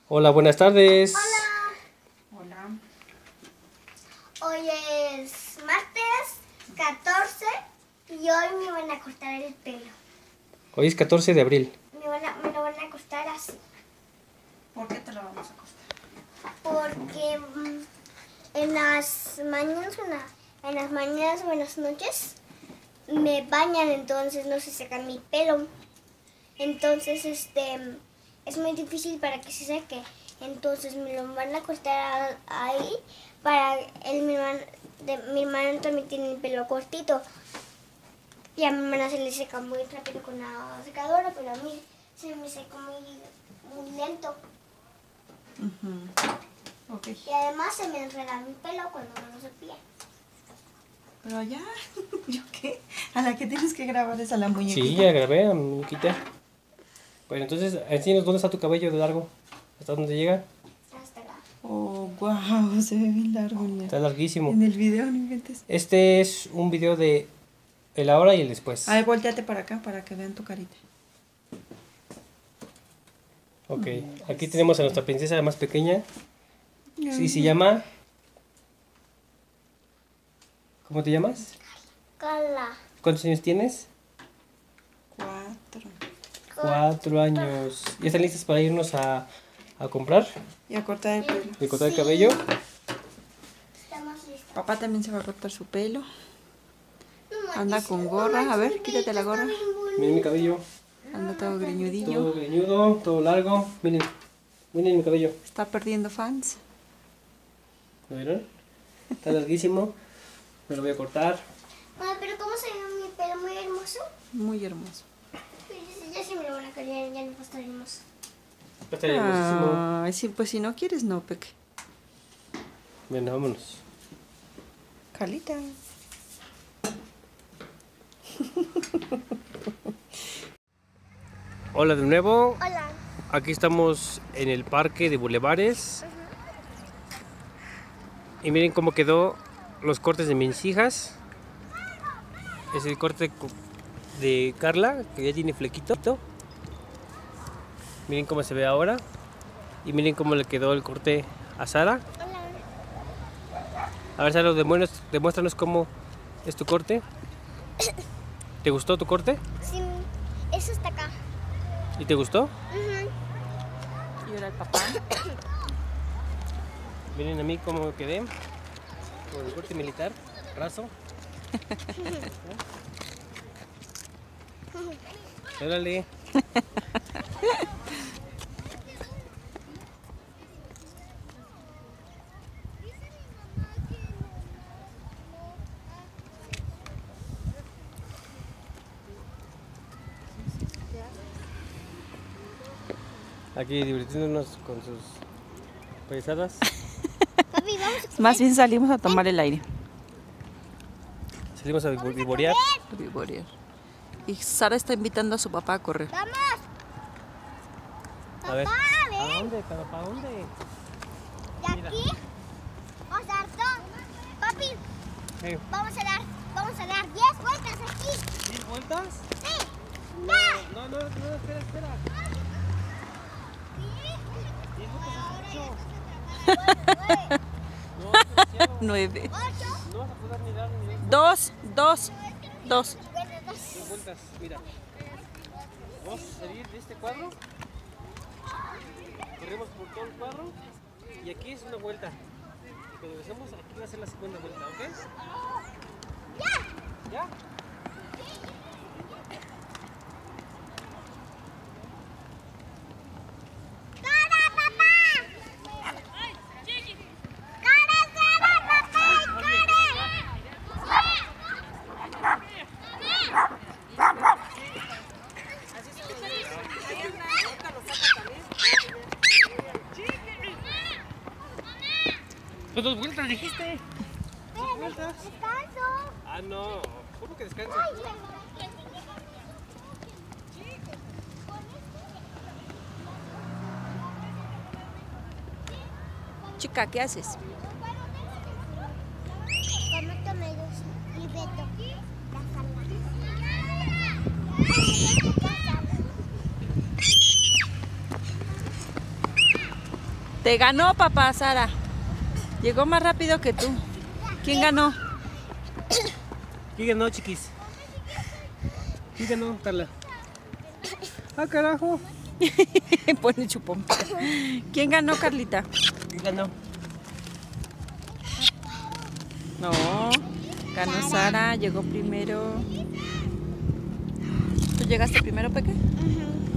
Hola, buenas tardes. Hola. Hola. Hoy es martes 14 y hoy me van a cortar el pelo. Hoy es 14 de abril. Me lo van a cortar así. ¿Por qué te lo vamos a cortar? Porque en las mañanas o en las noches me bañan, entonces no se seca mi pelo. Entonces es muy difícil para que se seque. Entonces me lo van a cortar ahí para mi hermano también tiene el pelo cortito. Y a mi hermana se le seca muy rápido con la secadora, pero a mí se me seca muy lento. Ok. Y además se me enreda mi pelo cuando no lo cepilla. Pero ya, ¿yo qué? A la que tienes que grabar es a la muñequita. Sí, ya grabé a mi muñequita. Bueno, entonces, enséñanos dónde está tu cabello de largo. ¿Hasta dónde llega? Hasta acá. Oh, wow, se ve bien largo. Mira. Está larguísimo. En el video no inventes. Este es un video de el ahora y el después. A ver, volteate para acá para que vean tu carita. Ok, aquí tenemos a nuestra princesa más pequeña. Sí, se llama... ¿Cómo te llamas? Cala. ¿Cuántos años tienes? 4. 4 años. ¿Ya están listas para irnos a comprar Y a cortar el pelo. y cortar el cabello? Estamos listos. Papá también se va a cortar su pelo. No Anda manches, con no gorra. A manches, ver, el quítate la pelito gorra. está bien bonito. Miren mi cabello. Anda todo greñudillo. Todo greñudo, todo largo. Miren, miren mi cabello. Está perdiendo fans. ¿Lo vieron? Está larguísimo. Me lo voy a cortar. Mamá, pero ¿cómo se ve mi pelo? Muy hermoso. Muy hermoso. Ya sí me lo van a cambiar, ya no va a estar hermoso. Está hermosísimo. Ay, sí, pues si no quieres, no, Peque. Bueno, vámonos. Calita. Hola de nuevo. Hola. Aquí estamos en el parque de Bulevares. Y miren cómo quedó los cortes de mis hijas. Es el corte de Carla, que ya tiene flequito. Miren cómo se ve ahora. Y miren cómo le quedó el corte a Sara. Hola. A ver, Sara, demuéstranos cómo es tu corte. ¿Te gustó tu corte? Sí, eso está acá. ¿Y te gustó? Y ahora el papá. Miren a mí cómo quedé. Con el corte militar, raso. Órale. Aquí divirtiéndonos con sus paisadas. Papi, vamos a Más bien salimos a tomar el aire. Salimos a vivorear. A vivorear. Y Sara está invitando a su papá a correr. ¡Vamos! A ver. Papá, ¿A dónde? ¿Para dónde? de Mira. aquí vamos a dar todo. Papi, ¿Qué? vamos a dar 10 vueltas aquí. ¿10 vueltas? Sí. ¡Ya! No, espera. 10 vueltas es mucho. No, es demasiado. 9. No vas a poder ni dar ni 2. 10 vueltas, mira. Vamos a salir de este cuadro. Corremos por todo el cuadro. Y aquí es una vuelta. Y cuando regresemos, aquí va a ser la segunda vuelta, ¿ok? ¿Ya? ¡Cara, papá! ¡Cara, papá! Pues 2 vueltas dijiste. ¡Descanso! Ah, no. ¿Cómo que descansa? Chica, ¿qué haces? ¿Cómo tomé los libretos? La sala. Te ganó, papá, Sara. Llegó más rápido que tú. ¿Quién ganó? ¿Quién ganó, chiquis? ¿Quién ganó, Carla? ¡Ah, carajo! Pone chupón. ¿Quién ganó, Carlita? ¿Quién ganó? No, ganó Sara, llegó primero. ¿Tú llegaste primero, Peque? Ujú.